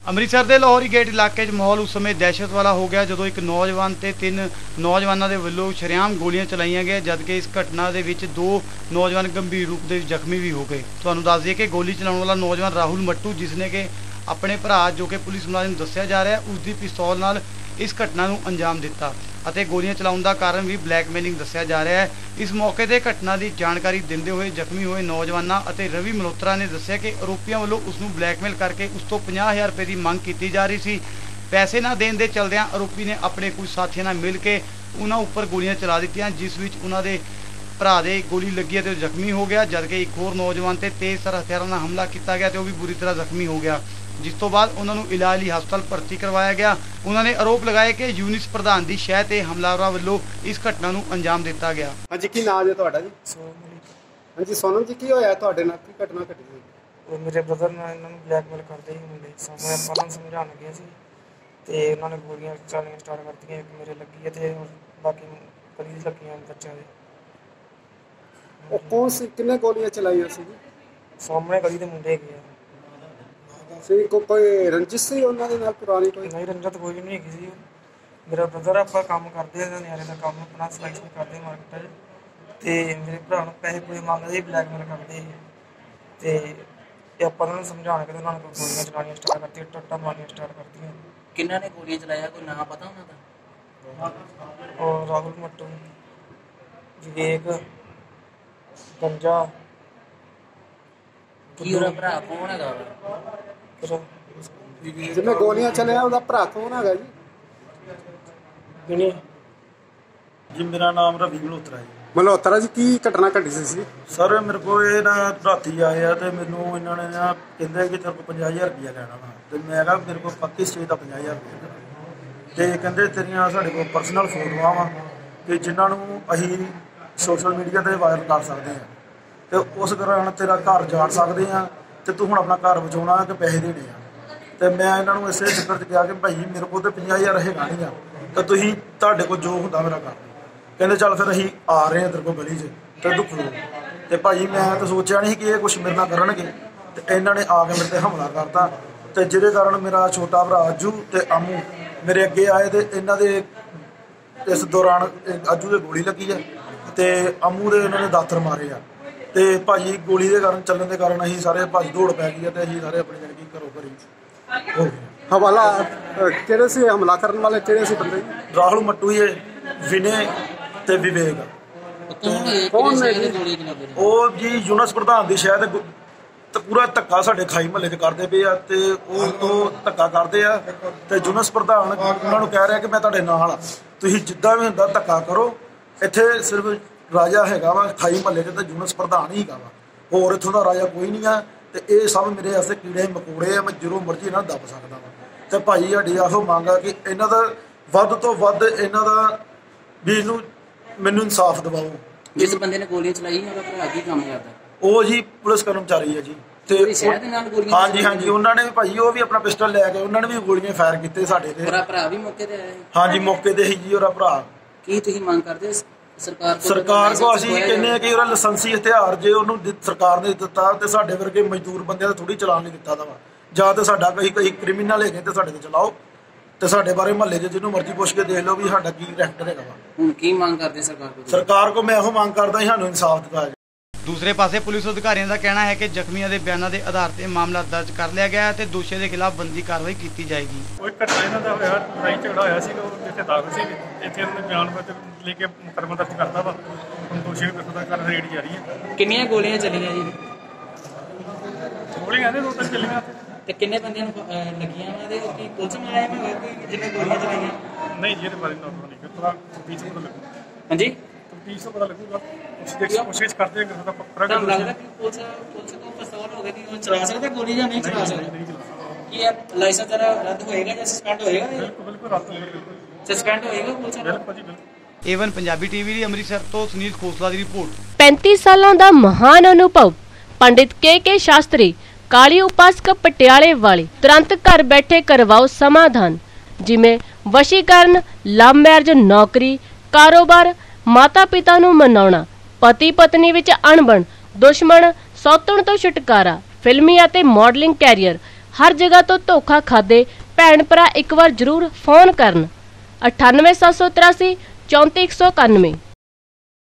ਅੰਮ੍ਰਿਤਸਰ ਦੇ ਲਾਹੌਰੀ ਗੇਟ ਇਲਾਕੇ 'ਚ ਮਾਹੌਲ ਉਸ ਸਮੇਂ ਦਹਿਸ਼ਤ ਵਾਲਾ ਹੋ ਗਿਆ ਜਦੋਂ ਇੱਕ ਨੌਜਵਾਨ ਤੇ 3 ਨੌਜਵਾਨਾਂ ਦੇ ਵੱਲੋਂ ਸ਼ਰੇਆਮ ਗੋਲੀਆਂ ਚਲਾਈਆਂ ਗਈਆਂ, ਜਦਕਿ ਇਸ ਘਟਨਾ ਦੇ ਵਿੱਚ 2 ਨੌਜਵਾਨ ਗੰਭੀਰ ਰੂਪ ਦੇ ਜ਼ਖਮੀ ਵੀ ਹੋ ਗਏ। ਤੁਹਾਨੂੰ ਦੱਸ ਦਈਏ ਕਿ ਗੋਲੀ ਚਲਾਉਣ ਵਾਲਾ ਨੌਜਵਾਨ ਰਾਹੁਲ ਮੱਟੂ, ਜਿਸ ਨੇ ਕਿ ਆਪਣੇ ਭਰਾ ਜੋ कि पुलिस मुलाजिम दस्सिया जा रहा है, उसकी पिस्तौल नाल इस घटना को अंजाम दिता ਅਤੇ ਗੋਲੀਆਂ ਚਲਾਉਣ ਦਾ ਕਾਰਨ ਵੀ ਬਲੈਕਮੇਲਿੰਗ ਦੱਸਿਆ ਜਾ ਰਿਹਾ ਹੈ। ਇਸ ਮੌਕੇ ਤੇ ਘਟਨਾ ਦੀ ਜਾਣਕਾਰੀ ਦਿੰਦੇ ਹੋਏ ਜ਼ਖਮੀ ਹੋਏ ਨੌਜਵਾਨਾਂ ਅਤੇ ਰਵੀ ਮਲਹੋਤਰਾ ਨੇ ਦੱਸਿਆ ਕਿ ਆਰੋਪੀਆਂ ਵੱਲੋਂ ਉਸ ਨੂੰ ਬਲੈਕਮੇਲ ਕਰਕੇ ਉਸ ਤੋਂ 50,000 ਰੁਪਏ ਦੀ ਮੰਗ ਕੀਤੀ ਜਾ ਰਹੀ ਸੀ। ਪੈਸੇ ਨਾ ਦੇਣ ਦੇ ਚਲਦਿਆਂ ਆਰੋਪੀ ਨੇ ਆਪਣੇ ਕੁਝ ਸਾਥੀਆਂ ਨਾਲ ਮਿਲ ਕੇ ਉਹਨਾਂ ਉੱਪਰ ਗੋਲੀਆਂ ਚਲਾ ਦਿੱਤੀਆਂ, ਜਿਸ ਵਿੱਚ ਉਹਨਾਂ ਦੇ ਭਰਾ ਦੇ ਗੋਲੀ ਲੱਗੀ ਅਤੇ ਉਹ ਜ਼ਖਮੀ ਹੋ ਗਿਆ, ਜਦਕਿ ਇੱਕ ਹੋਰ ਨੌਜਵਾਨ ਤੇ ਤੇਜ਼ਧਾਰ ਹਥਿਆਰਾਂ ਨਾਲ ਹਮਲਾ ਕੀਤਾ ਗਿਆ ਤੇ ਉਹ ਵੀ ਬੁਰੀ ਤਰ੍ਹਾਂ ਜ਼ਖਮੀ ਹੋ ਗਿਆ, जिस तो बाद उन्होंने इलाज ਲਈ हस्पताल भर्ती करवाया गया। उन्होंने आरोप लगाया कि यूनिस प्रधान की शह ते हमलावरों वालों इस घटना को अंजाम दिता गया। हाँ जी, की नाम है तुहाडा जी? हाँ जी, सोनम जी की होया तुहाडे नाल की घटना घटी सी? वो मेरे ब्रदर ने इन्होंने ब्लैकमेल करते ही मुंडे सामने अपन समझाने गए सी ते उन्होंने गोलियां चलानियां स्टार्ट कर दी। एक मेरे लगी है ते बाकी गली लगियां बच्चों दे। वो कौन सी कितने गोलियां चलाईयां सी? सामने गली दे मुंडे गए सी। कोई रंजिश सी उन्हां दे नाल पुरानी? कोई नहीं, रंजत कोई नहीं है सी। मेरा ब्रदर आप काम करते हैं नियारे का काम अपना सिलाई करते मार्केट ते मेरे भरा नूं पैसे पूरे मंगदे ब्लैकमेल करते ते ਆਪਾਂ ਨੂੰ ਸਮਝਾਣ ਕੇ ਉਹਨਾਂ ਨੂੰ ਗੋਲੀਆਂ ਚਲਾਉਣੀਆਂ ਸਟਾਰਟ ਕਰਤੀ, ਟੱਟਾ ਮਾਰਨੀਆਂ ਸਟਾਰਟ ਕਰਤੀਆਂ। ਕਿੰਨਾਂ ਨੇ ਗੋਲੀਆਂ ਚਲਾਇਆ, ਕੋਈ ਨਾਂ ਪਤਾ ਉਹਨਾਂ ਦਾ? और राहुल मट्टू, विवेक, गंजा। ਕੀ ਉਹਦਾ ਭਰਾ ਕੌਣ ਹੈਗਾ? जिन्हें गोलियां चलाया ਉਹਦਾ ਭਰਾ ਕੌਣ ਹੈਗਾ ਜੀ? ਗਿਣੀ जी मेरा नाम रवि मल्होत्रा जी। ਮਲਹੋਤਰਾ ਜੀ, ਕੀ ਘਟਨਾ ਘਟੀ ਸੀ? सर मेरे को ये ना राती आए आ तो मैनू इन्होंने ना कहते कि तेरे को 50,000 रुपया लेना वा, तो मैं कहा मेरे को किस चीज़ का 50,000 रुपया, तो कहते तेरिया साढ़े को परसनल फोटोआं वा कि जिन्होंने असीं सोशल मीडिया पर वायरल कर सकते हैं, तो उस दौरान तेरा घर जाड़ सकते हैं, तो तू हुण अपना घर बचाउणा कि पैसे देने आ। तो मैं इन्होंने इसे चक्कर च कहा कि भाई मेरे को तो 50,000 हैगा नहीं आ, तो तुसीं तुहाडे कोल जो हुंदा मेरा कर। कहते चल फिर असीं आ रहे हैं तेरे को गली च, तो दुख लो। तो भाई मैं तो सोचा नहीं कि ये कुछ मेरे नाल करनगे, तो इन्होंने आके मेरे ते हमला करता, तो जिहदे कारण मेरा छोटा भरा अज्जू ते अम्मू मेरे अगे आए, तो इन्हां दे इस दौरान अज्जू दे गोली लगी है तो अम्मू दे इन्होंने दातर मारे आ, तो भाई गोली के कारण चलने के कारण असीं सारे भज दौड़ पै गई है, तो असीं सारे अपनी जिंदगी घरों घरी हो गए। हवाला किहड़े सी हमला करने वाले, किहड़े सी बंदे? राहुल मट्टू है, विनय ते विवेक। कौन ने वो जी यूनिस प्रधान की शायद तो पूरा धक्का साढ़े खाई महल्ले च करते पे ते तो धक्का करते हैं, तो यूनिस प्रधान उन्होंने कह रहा कि मैं तुहाडे नाल आ, तुसीं जिद्दां भी हुंदा धक्का करो। इत्थे सिर्फ राजा हैगा वा खाई महल्ले च, तो यूनिस प्रधान ही हैगा वा, होर इत्थों दा राजा कोई नहीं है। तो ये सब मेरे वास्ते कीड़े मकोड़े आ, मैं जो मर्जी इन्हां दब सकदा वा। तो भाई साडी आहो मंग आ कि इन्हां दा वध तो वध इन्हां दा भी इनू मैनू इंसाफ दिवाओ। जिस बंदे ने गोलियां चलाई ਉਹਦਾ ਭਰਾ ਕੀ ਕੰਮ ਕਰਦਾ? ਉਹ ਜੀ ਪੁਲਿਸ ਕਰਮਚਾਰੀ ਹੈ ਜੀ। ਤੇ हाँ जी हाँ जी, उन्होंने भी भाई वो भी अपना पिस्टल लैके उन्होंने भी गोलियां फायर किते साडे ते। भरा भी मौके ते आया? हाँ जी, मौके ते ही जी ਉਹਦਾ ਭਰਾ। ਕੀ ਤੁਸੀਂ ਮੰਗ ਕਰਦੇ सरकार को ਅਸੀਂ ਕਹਿੰਦੇ ਆ ਕਿ ਉਹਦਾ ਲਾਇਸੈਂਸੀ ਹਥਿਆਰ ਜੇ ਉਹਨੂੰ ਸਰਕਾਰ ਨੇ ਦਿੱਤਾ ਤੇ ਸਾਡੇ ਵਰਗੇ ਮਜ਼ਦੂਰ ਬੰਦਿਆਂ ਦਾ ਥੋੜੀ ਚਲਾਨ ਨਹੀਂ ਦਿੱਤਾ ਦਾ ਵਾ, ਜਾਂ ਤੇ ਸਾਡਾ ਕੋਈ ਕ੍ਰਿਮੀਨਲ ਹੈਗੇ ਤੇ ਸਾਡੇ ਤੇ ਚਲਾਓ, ਤੇ ਸਾਡੇ ਬਾਰੇ ਮਹੱਲੇ 'ਚ ਜਿਹਨੂੰ ਮਰਜ਼ੀ ਪੁੱਛ ਕੇ ਦੇਖ ਲਓ ਵੀ ਸਾਡਾ ਕੀ ਰੈਕਟਰ ਹੈਗਾ ਵਾ। ਹੁਣ ਕੀ ਮੰਗ ਕਰਦੇ ਸਰਕਾਰ ਕੋ ਮੈਂ ਇਹੋ ਮੰਗ ਕਰਦਾ ਸਾਨੂੰ ਇਨਸਾਫ ਦਿਵਾਇਆ ਜਾਏ। दूसरे पासे पुलिस अधिकारियों का कहना है कि जख्मियों के बयानों के आधार पर मामला दर्ज कर लिया गया है तो दोषियों के खिलाफ बनती कार्रवाई की जाएगी। घटना इन्हों का होया, लड़ाई झगड़ा होया सी, इतने दाखिल से इतने उन्होंने बयान लेके मुकदमा दर्ज करता वा, हम दोषियों को गिरफ्तार करने रेडी जारी है। कितनी गोलियां चलियां जी? गोलियां 2-3 चलियां। ते किन्ने बंदे लगियां वा ते पुलिस मुलाजिम है कोई जिन्हें गोलियां चलाइयां? नहीं जी, ये बारे में नहीं पता, तफ्तीश पता लगू। हां जी, तफ्तीश पता लगूगा, कोशिश करते हैं कि पकड़ा जाए। लगदा कि पुलिस को पिस्तौल हो गई थी, वो चला सकते गोली या नहीं चला सकते? ये लाइसेंस जरा रद्द होएगा या सस्पेंड होएगा? बिल्कुल रद्द होएगा, सस्पेंड होएगा पुलिस? बिल्कुल जी बिल्कुल। एवन पंजाबी टीवी ਲਈ ਅੰਮ੍ਰਿਤਸਰ ਤੋਂ ਸੁਨੀਲ ਖੋਸਲਾ ਦੀ ਰਿਪੋर्ट। 35 ਸਾਲਾਂ ਦਾ ਮਹਾਨ ਅਨੁਭਵ ਪੰਡਿਤ ਕੇ ਸ਼ਾਸਤਰੀ ਕਾਲੀ ਉਪਾਸਕ ਪਟਿਆਲੇ ਵਾਲੇ ਤੁਰੰਤ ਘਰ ਬੈਠੇ ਕਰਵਾਓ ਸਮਾਧਾਨ, ਜਿਵੇਂ ਵਸ਼ੀਕਰਨ, ਲਵ ਮੈਰਿਜ, ਨੌਕਰੀ, ਕਾਰੋਬਾਰ, ਮਾਤਾ ਪਿਤਾ ਨੂੰ ਮਨਾਉਣਾ, ਪਤੀ ਪਤਨੀ ਵਿੱਚ ਅਣਬਣ, ਦੁਸ਼ਮਣ, ਸੌਤਣ ਤੋਂ ਛੁਟਕਾਰਾ, ਫਿਲਮੀ ਅਤੇ ਮਾਡਲਿੰਗ ਕੈਰੀਅਰ, हर जगह तो धोखा खादे भैन भरा एक बार जरूर फोन करन 98 783 34 191।